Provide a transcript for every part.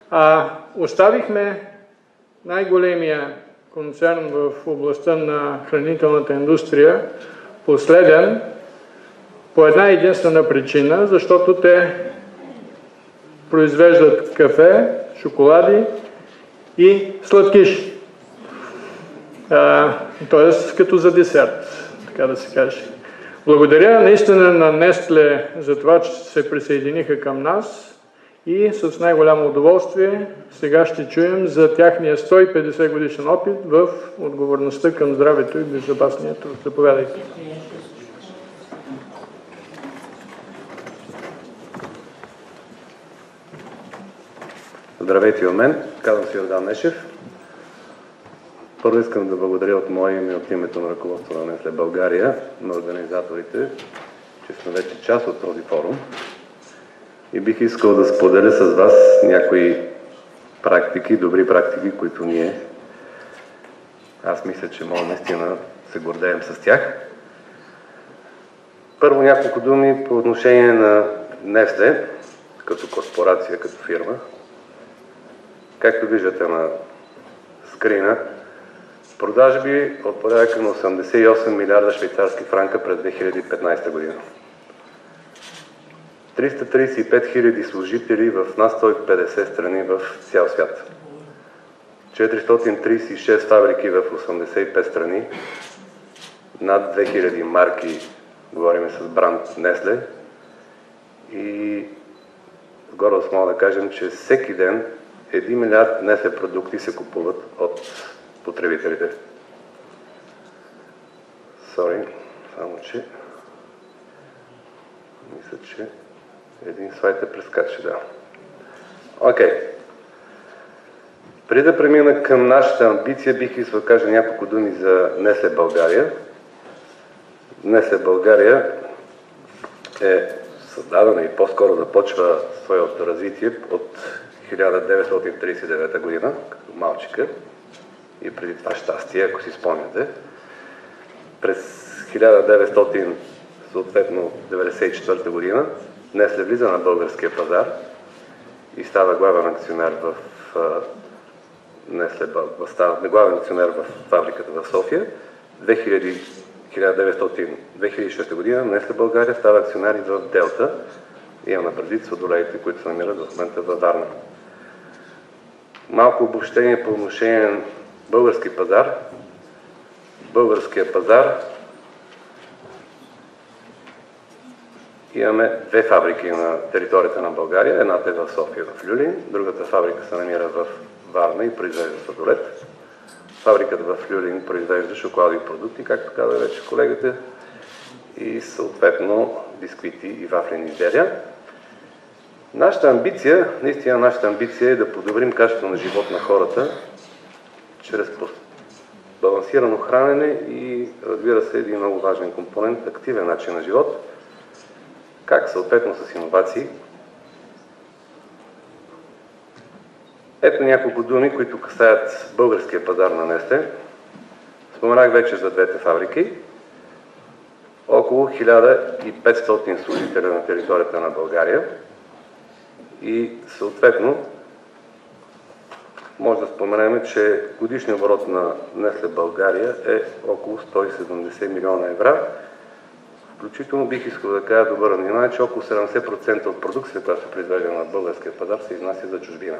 Оставихме най-големия концерн в областта на хранителната индустрия последен по една единствена причина, защото те произвеждат кафе, шоколади и сладкиши. Т.е. като за десерт, така да се каже. Благодаря наистина на Нестле за това, че се присъединиха към нас и с най-голямо удоволствие сега ще чуем за тяхния 150 годишен опит в отговорността към здравето и безопасния труд. Заповядайте. Здравейте от мен, казвам се Йордан Нешев. Първо искам да благодаря от мое име, от името на ръководството на Нестле България, на организаторите, че сме вече част от този форум. И бих искал да споделя с вас някои практики, добри практики, които аз мисля, че може наистина се гордеем с тях. Първо няколко думи по отношение на Нестле, като корпорация, като фирма. Както виждате на скрина, продажби от порядъка на 88 милиарда швейцарски франка през 2015 година. 335 хиляди служители в над 150 страни в цял свят. 436 фабрики в 85 страни. Над 2000 марки, говорим с бранд Нестле. И гордост мога да кажем, че всеки ден 1 милиард Нестле продукти се купуват от потребителите. Само че мисля, че един слайд прескача, да. Окей. Преди да премина към нашата амбиция, бих искал да кажа няколко думи за Нестле България. Нестле България е създадена и по-скоро започва своето развитие от 1939 година, като малчика, и преди това щастие, ако си спомняте. През 1994 година Нестле влиза на българския пазар и става главен акционер в главен акционер в фабриката в София. 2006 година Нестле България става акционер и в Делта. Имаме предвид сладоледите, които се намират в момента във Варна. Малко обобщение по отношение на български пазар. Българския пазар имаме две фабрики на територията на България. Едната е в София, в Люлин. Другата фабрика се намира в Варна и произвежда сладолед. Фабриката в Люлин произвежда шоколадови продукти, както каза вече колегата, и съответно бисквити и вафлени изделия. Нашата амбиция е да подобрим качеството на живот на хората чрез балансирано хранене и, разбира се, един много важен компонент, активен начин на живот, как съответно с иновации. Ето няколко думи, които касаят българския пазар на Нестле. Споменах вече за двете фабрики. Около 1500 служители на територията на България и съответно може да споменем, че годишният оборот на Нестле България е около 170 милиона евро. Включително бих искал да кажа, да обърна внимание, че около 70% от продукцията, която се произвежда на българския пазар, се изнася за чужбина.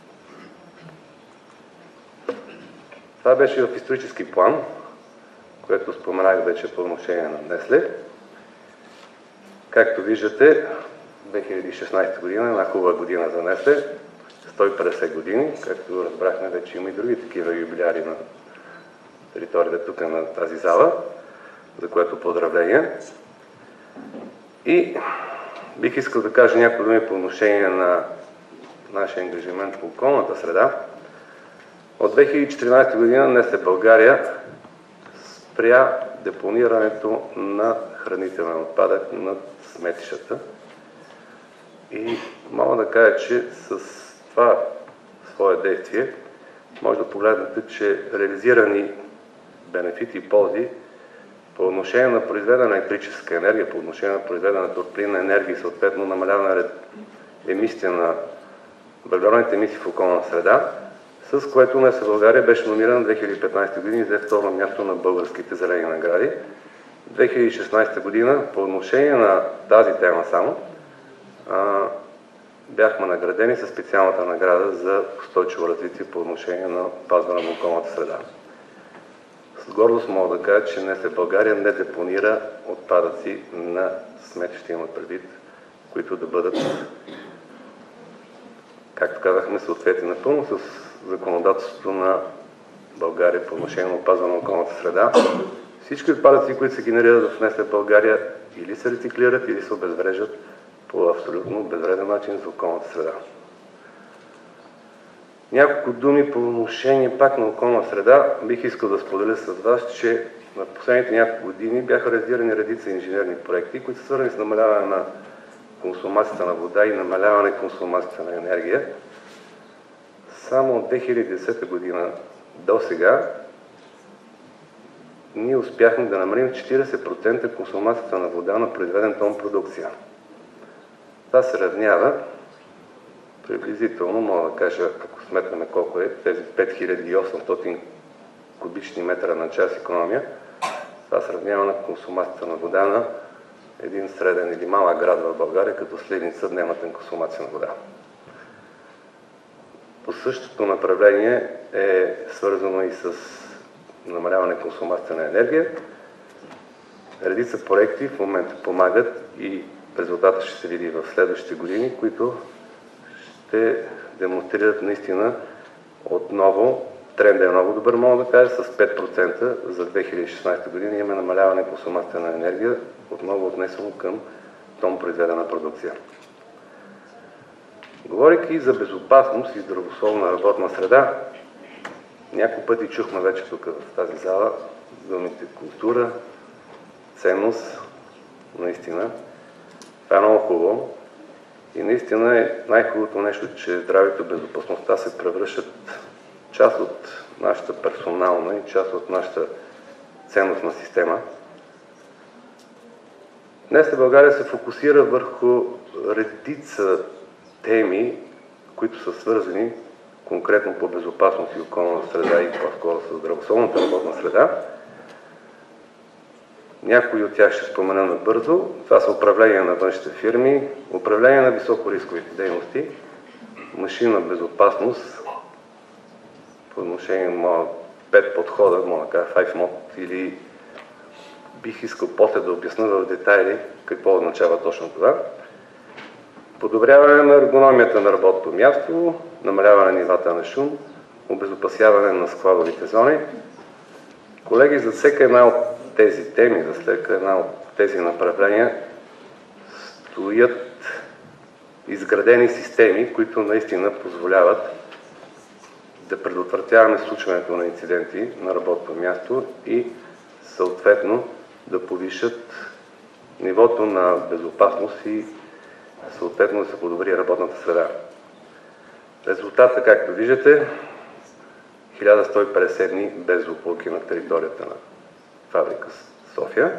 Това беше в исторически план, което споменах вече по отношение на Нестле. Както виждате, 2016 година е една хубава година за Нестле. 150 години, както разбрахме, вече има и други такива юбиляри на територията тук на тази зала, за което поздравления. И бих искал да кажа някои думи по отношение на нашия ангажимент по околната среда. От 2014 година Нестле България спря депонирането на хранителен отпадък над сметищата. И мога да кажа, че с това свое действие може да погледнете, че реализирани бенефити и ползи по отношение на произведена електрическа енергия, по отношение на произведена топлинна енергия и съответно намаляване емисия на въглеродните емисии в околна среда, с което НЕС България беше номинирана 2015 година и взе второ място на българските зелени награди. 2016 година по отношение на тази тема само бяхме наградени със специалната награда за устойчиво развитие по отношение на опазване на околната среда. С гордост мога да кажа, че НЕС България не депонира отпадъци на сметища, има предвид, които да бъдат, както казахме, съответни напълно с законодателството на България по отношение на опазване на околната среда. Всички отпадъци, които се генерират в НЕС България, или се рециклират, или се обезвреждат по абсолютно безвреден начин за околната среда. Няколко думи по отношение пак на околна среда. Бих искал да споделя с вас, че на последните няколко години бяха реализирани редица инженерни проекти, които са свързани с намаляване на консумацията на вода и намаляване на консумацията на енергия. Само от 2010 година до сега ние успяхме да намалим 40% консумацията на вода на произведен тон продукция. Това се равнява приблизително, мога да кажа, ако сметнем колко е, тези 5800 кубични метра на час икономия, това се равнява на консумацията на вода на един среден или малък град в България, като Сливница, дневната консумация на вода. По същото направление е свързано и с намаляване на консумацията на енергия. Редица проекти в момента помагат и резултата ще се види в следващите години, които ще демонстрират наистина отново, трендът е много добър, мога да кажа, с 5% за 2016 година имаме намаляване на консумацията на енергия, отново отнесено към тон произведена продукция. Говорейки за безопасност и здравословна работна среда, няколко пъти чухме вече тук в тази зала думите култура, ценност, наистина. Това е много хубаво и наистина е най-хубавото нещо, че здравето и безопасността се превръщат част от нашата персонална и част от нашата ценностна система. Днес България се фокусира върху редица теми, които са свързани конкретно по безопасност и околна среда и по-скоро с здравословната работна среда. Някои от тях ще спомена набързо. Това са управление на външните фирми, управление на високорисковите дейности, машинна безопасност, по отношение на 5 подхода, мога да кажа 5 мод, или бих искал после да обясня в детайли какво означава точно това. Подобряване на ергономията на работното място, намаляване на нивата на шум, обезопасяване на складовите зони. Колеги, за всяка една от тези теми, за всяка една от тези направления стоят изградени системи, които наистина позволяват да предотвратяваме случването на инциденти на работното място и съответно да повишат нивото на безопасност и съответно да се подобри работната среда. Резултатът, както виждате, 1150 дни без злополуки на територията на фабрика София.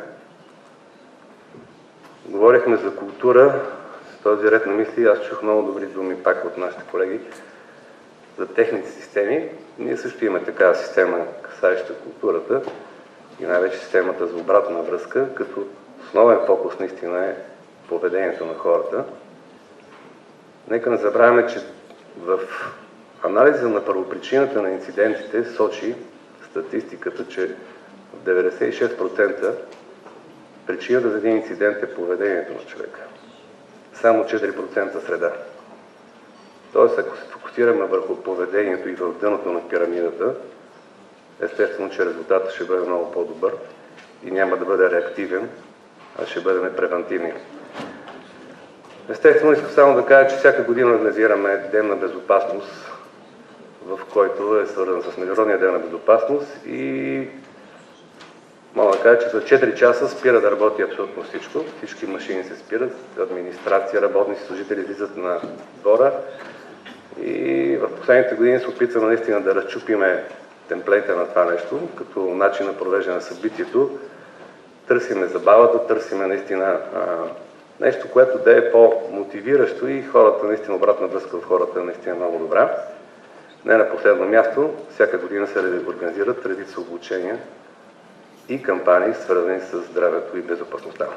Говорихме за култура, с този ред на мисли, аз чух много добри думи пак от нашите колеги за техните системи. Ние също имаме такава система, касаеща културата и най-вече системата за обратна връзка, като основен фокус наистина е поведението на хората. Нека не забравяме, че в анализа на първопричината на инцидентите сочи статистиката, че в 96% причината за един инцидент е поведението на човека. Само 4% среда. Тоест, ако се фокусираме върху поведението и в дъното на пирамидата, естествено, че резултатът ще бъде много по-добър и няма да бъде реактивен, а ще бъде превентивен. Естествено, искам само да кажа, че всяка година организираме ден на безопасност, в който е свързан с Международния ден на безопасност и мога да кажа, че за 4 часа спира да работи абсолютно всичко. Всички машини се спират, администрация, работници, служители излизат на двора и в последните години се опитваме наистина да разчупиме темплейта на това нещо, като начин на провеждане на събитието. Търсиме забавата, търсиме наистина Нещо, което да е по-мотивиращо и хората, наистина обратна връзка от хората е наистина много добра. Не на последно място, всяка година се организират редица обучения и кампании, свързани с здравето и безопасността.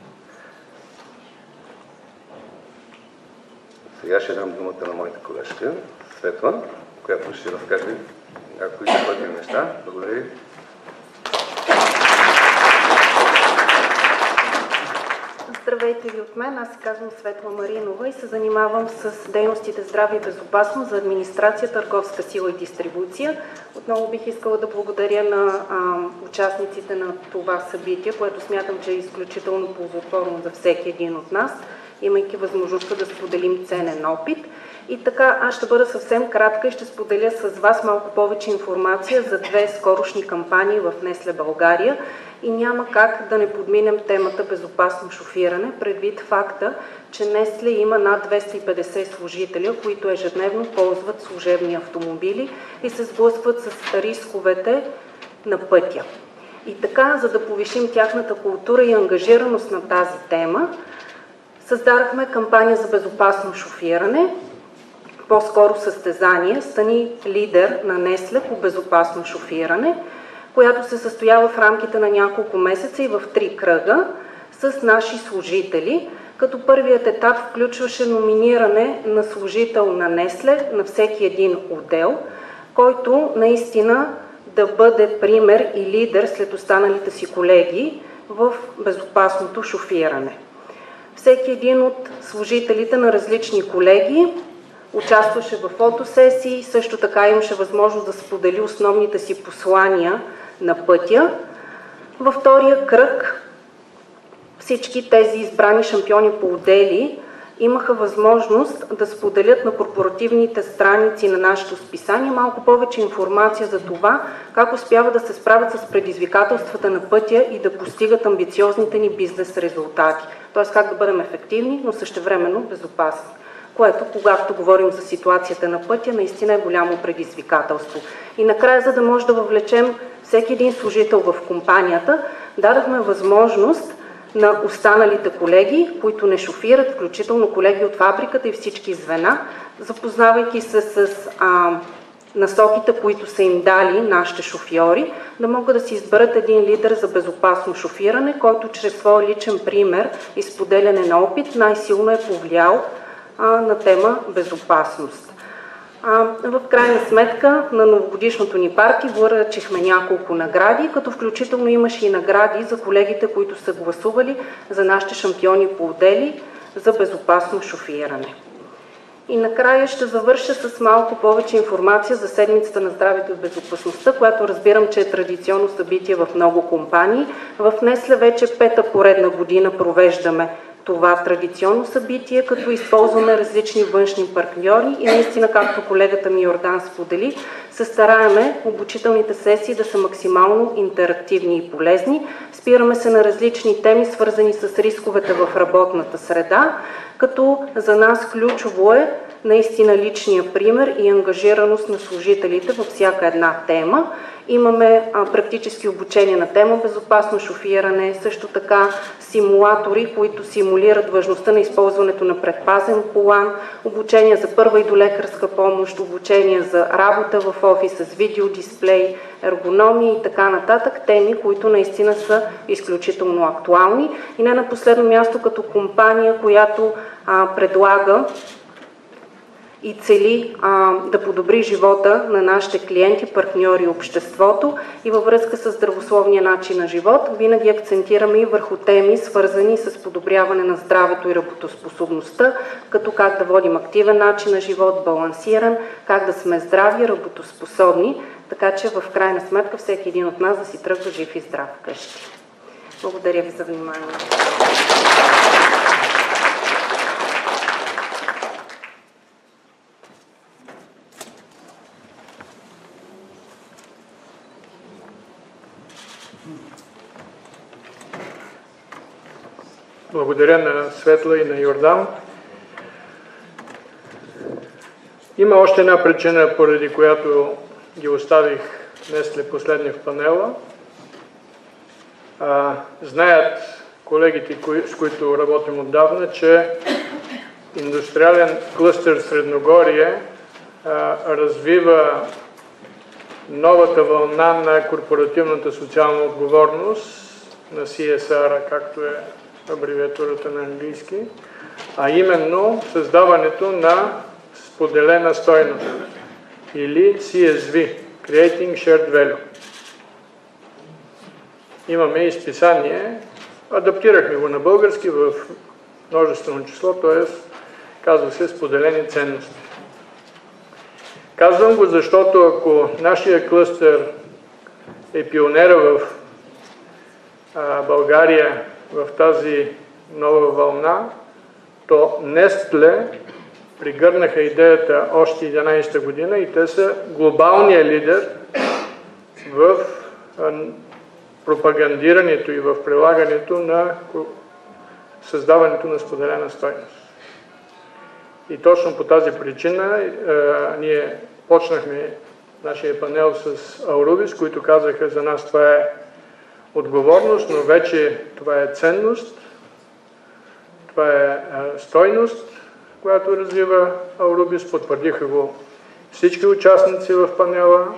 Сега ще дам думата на моята колежка Светла, която ще разкаже някои пътни неща. Благодаря ви. Здравейте ви от мен, аз се казвам Светла Маринова и се занимавам с дейностите здраве и безопасност за администрация, търговска сила и дистрибуция. Отново бих искала да благодаря на участниците на това събитие, което смятам, че е изключително ползотворно за всеки един от нас, имайки възможността да споделим ценен опит. И така, аз ще бъда съвсем кратка и ще споделя с вас малко повече информация за две скорошни кампании в Несле България. И няма как да не подминем темата безопасно шофиране, предвид факта, че Несле има над 250 служители, които ежедневно ползват служебни автомобили и се сблъскват с рисковете на пътя. И така, за да повишим тяхната култура и ангажираност на тази тема, създадахме кампания за безопасно шофиране, по-скоро състезание "Стани лидер на Несле по безопасно шофиране", която се състоява в рамките на няколко месеца и в 3 кръга с наши служители, като първият етап включваше номиниране на служител на Несле на всеки един отдел, който наистина да бъде пример и лидер след останалите си колеги в безопасното шофиране. Всеки един от служителите на различни колеги участваше в фотосесии, също така имаше възможност да сподели основните си послания на пътя. Във втория кръг всички тези избрани шампиони по отдели имаха възможност да споделят на корпоративните страници на нашето списание малко повече информация за това как успяват да се справят с предизвикателствата на пътя и да постигат амбициозните ни бизнес резултати. Т.е. как да бъдем ефективни, но същевременно безопасни. Което, когато говорим за ситуацията на пътя, наистина е голямо предизвикателство. И накрая, за да може да въвлечем всеки един служител в компанията, дадахме възможност на останалите колеги, които не шофират, включително колеги от фабриката и всички звена, запознавайки се с насоките, които са им дали нашите шофьори, да могат да си изберат един лидер за безопасно шофиране, който чрез своя личен пример и споделяне на опит най-силно е повлиял на тема безопасност. В крайна сметка на новогодишното ни парти връчихме няколко награди, като включително имаше и награди за колегите, които са гласували за нашите шампиони по отдели за безопасно шофиране. И накрая ще завърша с малко повече информация за седмицата на здравето и безопасността, която разбирам, че е традиционно събитие в много компании. В Несле вече 5-та поредна година провеждаме това традиционно събитие, като използваме различни външни партньори и наистина, както колегата ми Йордан сподели, се стараеме обучителните сесии да са максимално интерактивни и полезни. Спираме се на различни теми, свързани с рисковете в работната среда, като за нас ключово е наистина личния пример и ангажираност на служителите във всяка една тема. Имаме практически обучение на тема безопасно шофиране, също така симулатори, които симулират важността на използването на предпазен колан, обучение за първа и долекарска помощ, обучение за работа в офис с видеодисплей, ергономия и така нататък, теми, които наистина са изключително актуални. И не на последно място, като компания, която предлага и цели да подобри живота на нашите клиенти, партньори и обществото, и във връзка с здравословния начин на живот, винаги акцентираме и върху теми, свързани с подобряване на здравето и работоспособността, като как да водим активен начин на живот, балансиран, как да сме здрави, работоспособни, така че в крайна сметка всеки един от нас да си тръгва жив и здрав вкъщи. Благодаря ви за вниманието. Благодаря на Светла и на Йордан. Има още една причина, поради която ги оставих днес след последния в панела. Знаят колегите, с които работим отдавна, че индустриален клъстер Средногорие развива новата вълна на корпоративната социална отговорност, на CSR, както е абревиатурата на английски, а именно създаването на споделена стойност или CSV, Creating Shared Value. Имаме изписание, адаптирахме го на български в множествено число, т.е. казва се споделени ценности. Казвам го, защото ако нашия клъстер е пионера в България в тази нова вълна, то Нестле пригърнаха идеята още 11-та година и те са глобалният лидер в пропагандирането и в прилагането на създаването на споделена стойност. И точно по тази причина ние почнахме нашия панел с Аурубис, които казаха, за нас това е отговорност, но вече това е ценност, това е стойност, която развива Аурубис. Потвърдиха го всички участници в панела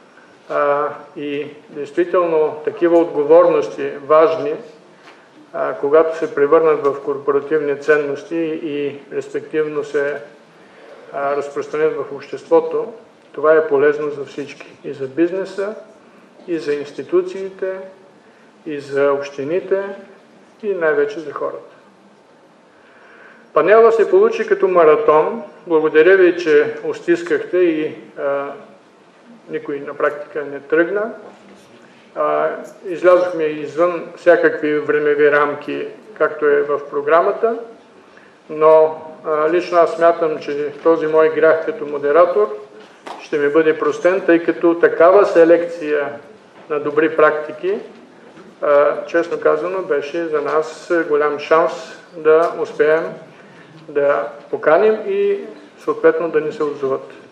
и действително такива отговорности важни, когато се превърнат в корпоративни ценности и респективно се разпространят в обществото, това е полезно за всички. И за бизнеса, и за институциите, и за общините, и най-вече за хората. Панела се получи като маратон. Благодаря ви, че устискахте и никой на практика не тръгна. Излязохме извън всякакви времеви рамки, както е в програмата, но лично аз смятам, че този мой грях като модератор ще ми бъде простен, тъй като такава селекция на добри практики, честно казано, беше за нас голям шанс да успеем да поканим и съответно да ни се отзоват.